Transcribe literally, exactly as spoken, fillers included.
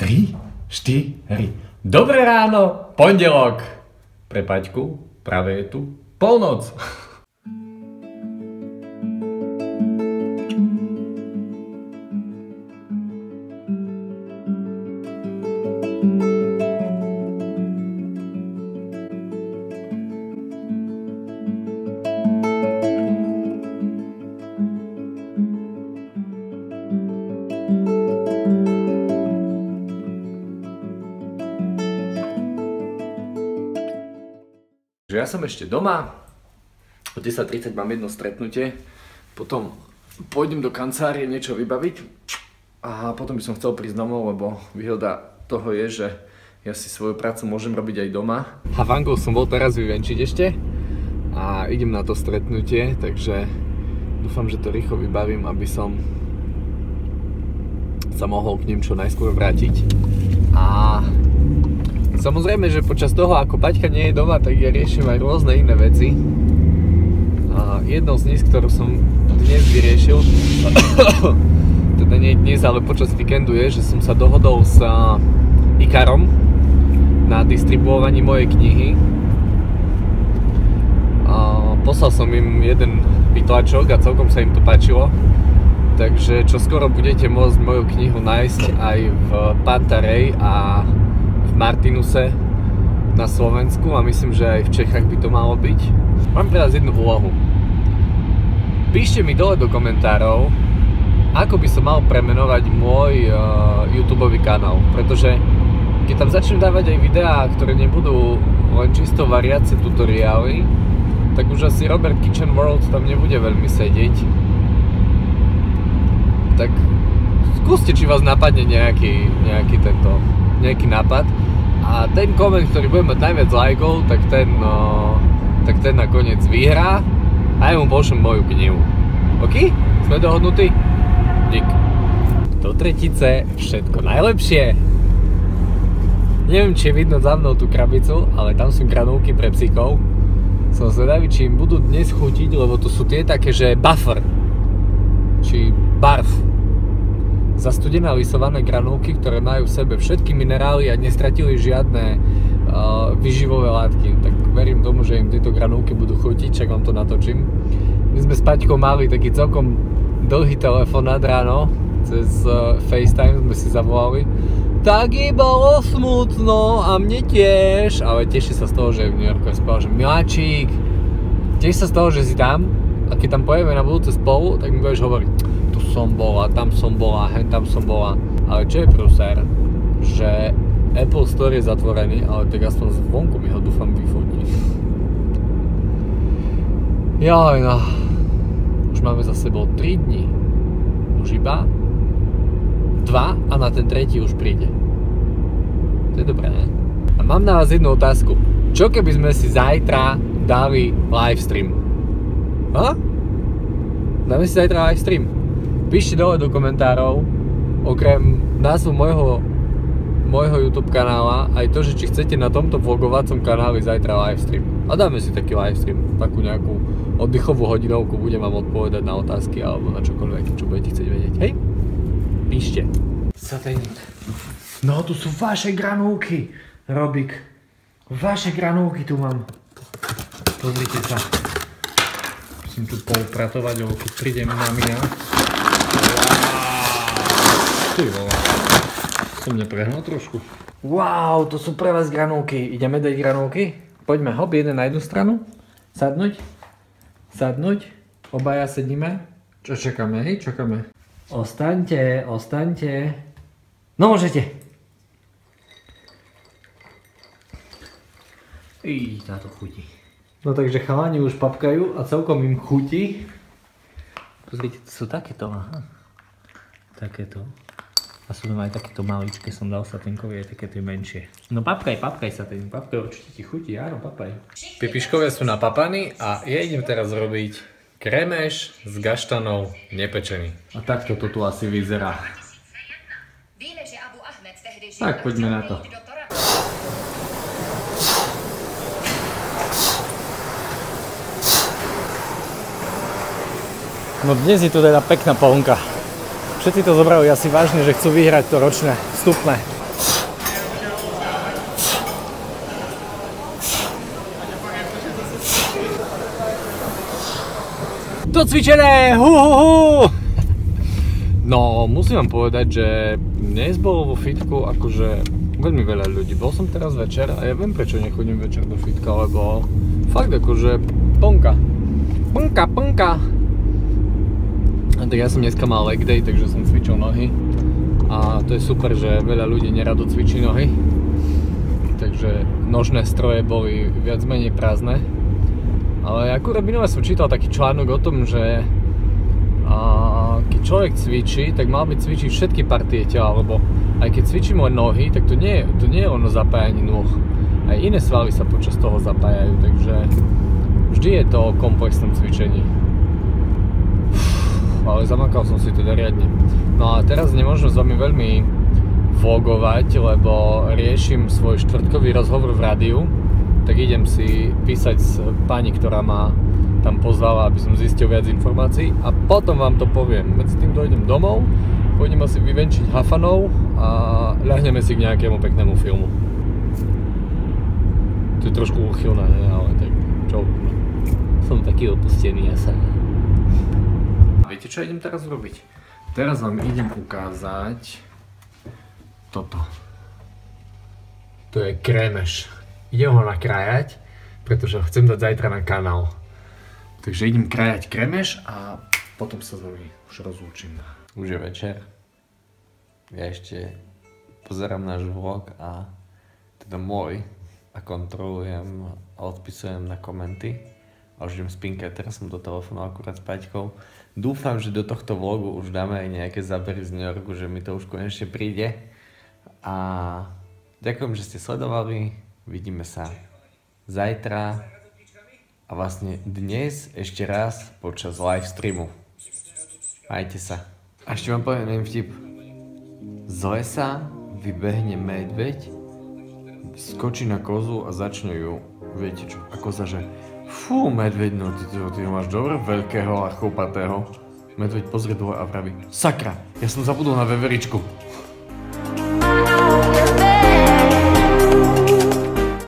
tri, štyri. Dobré ráno, pondelok. Pre Paťku práve je tu polnoc. Ja som ešte doma, o desať tridsať mám jedno stretnutie, potom pôjdem do kancelárie niečo vybaviť a potom by som chcel prísť domov, lebo výhoda toho je, že ja si svoju prácu môžem robiť aj doma. Havangou som bol teraz vyvenčiť ešte a idem na to stretnutie, takže dúfam, že to rýchlo vybavím, aby som sa mohol k nim čo najskôr vrátiť. A samozrejme, že počas toho, ako Paťka nie je doma, tak ja riešim aj rôzne iné veci. A jednou z nich, ktorú som dnes vyriešil, teda nie dnes, ale počas víkendu je, že som sa dohodol s Ikarom na distribuovaní mojej knihy. A poslal som im jeden vytlačok a celkom sa im to páčilo. Takže čoskoro budete môcť moju knihu nájsť aj v Pantarej a Martinuse na Slovensku a myslím, že aj v Čechách by to malo byť. Mám teraz jednu úlohu. Píšte mi dole do komentárov, ako by som mal premenovať môj uh, YouTubeový kanál, pretože keď tam začnem dávať aj videá, ktoré nebudú len čisto variace tutoriály, tak už asi Robert Kitchen World tam nebude veľmi sedieť. Tak skúste, či vás napadne nejaký, nejaký tento, nejaký nápad. A ten koment, ktorý bude mať najviac lajkov, tak ten, no, tak ten nakoniec vyhrá a ja mu pošlem moju knihu. OK? Sme dohodnutí? Dík. Do tretice všetko najlepšie. Neviem, či je vidno za mnou tú krabicu, ale tam sú granulky pre psíkov. Som zvedavý, či im budú dnes chutiť, lebo to sú tie také, že buffer. Či barf. Zastudené lisované granulky, ktoré majú v sebe všetky minerály a nestratili žiadne uh, vyživové látky. Tak verím tomu, že im tieto granulky budú chutiť, čak vám to natočím. My sme s Paťkou mali taký celkom dlhý telefonát ráno, cez uh, FaceTime sme si zavolali. Tak jej bolo smutno a mne tiež, ale teší sa z toho, že je v New Yorku. Ja spával, že miláčik, teší sa z toho, že si tam a keď tam pojeme na budúce spolu, tak mi budeš hovoriť: tu som bola, tam som bola, hen tam som bola. Ale čo je prúser, že Apple Store je zatvorený, ale tak aspoň zvonku mi ho dúfam vyfotí. Jaj no, už máme za sebou tri dni. Už iba dva a na ten tretí už príde. To je dobré, ne? A mám na vás jednu otázku. Čo keby sme si zajtra dali livestream? Ha? Dáme si zajtra livestream? Píšte dole do komentárov, okrem názvu môjho, môjho YouTube kanála, aj to, že či chcete na tomto vlogovacom kanáli zajtra livestream. A dáme si taký livestream, takú nejakú oddychovú hodinovku, budem vám odpovedať na otázky alebo na čokoľvek, čo budete chcieť vedieť. Hej? Píšte. Satelit. No, tu sú vaše granulky, Robik. Vaše granulky tu mám. Pozrite sa. Musím tu poupratovať, lebo keď príde mamina. Ty vole, som neprehnal trošku. Wow, to sú pre vás granulky. Ideme dať granulky? Poďme, hop, jeden na jednu stranu. Sadnúť. Sadnúť. Obaja sedíme. Čo čakáme, hej? Čakáme. Ostaňte, ostaňte. No môžete. Í, táto chutí. No takže chalani už papkajú a celkom im chutí. Pozrite, to sú takéto, aha. Takéto. A sú tam aj takéto maličké, som dal satinkovi aj takéto menšie. No papkaj, papkaj sa ten, papkaj, určite ti chutí, áno, papaj. Pipiškovia sú napapaní a ja idem teraz robiť kreméš s gaštanou nepečený. A takto to tu asi vyzerá. Tak poďme na to. No dnes je tu teda pekná pohnka. Všetci to zobrali asi vážne, že chcú vyhrať to ročné vstupné. To cvičené! Hu, hu, hu. No, musím vám povedať, že dnes bolo vo fitku akože veľmi veľa ľudí. Bol som teraz večer a ja viem, prečo nechodím večer do fitka, lebo fakt akože plnka. Plnka, plnka. A tak ja som dneska mal leg day, takže som cvičil nohy. A to je super, že veľa ľudí nerado cvičí nohy. Takže nožné stroje boli viac menej prázdne. Ale akurát minule som čítal taký článok o tom, že a keď človek cvičí, tak mal by cvičiť všetky partie tela, lebo aj keď cvičím len nohy, tak to nie, to nie je ono zapájanie nôh. Aj iné svaly sa počas toho zapájajú, takže vždy je to o komplexnom cvičení. Uf, ale zamakal som si teda riadne. No a teraz nemôžem s vami veľmi vlogovať, lebo riešim svoj štvrtkový rozhovor v rádiu, tak idem si písať s pani, ktorá ma tam pozvala, aby som zistil viac informácií a potom vám to poviem. Medzi tým dojdem domov, pôjdem asi vyvenčiť hafanov a ľahneme si k nejakému peknému filmu. To je trošku úchylné, ne? Ale tak čo? Som taký opustený ja sa. Viete, čo idem teraz robiť? Teraz vám idem ukázať toto. To je krémeš. Idem ho nakrájať, pretože ho chcem dať zajtra na kanál. Takže idem krájať kremeš a potom sa s vami už rozlúčim. Už je večer. Ja ešte pozerám náš vlog a teda môj a kontrolujem a odpisujem na komenty. A už idem spinkať, teraz som do telefónu akurát s Paťkou. Dúfam, že do tohto vlogu už dáme aj nejaké zábery z New Yorku, že mi to už konečne príde. A ďakujem, že ste sledovali. Vidíme sa zajtra. A vlastne dnes ešte raz počas live streamu. Majte sa. A ešte vám poviem jeden vtip. Z lesa vybehne medveď, skočí na kozu a začne ju, viete čo, a koza, že fú, medveď, no ty, ty, ty ho máš dobre veľkého a chopatého. Medveď pozrie dole a praví, sakra, ja som zabudol na veveričku.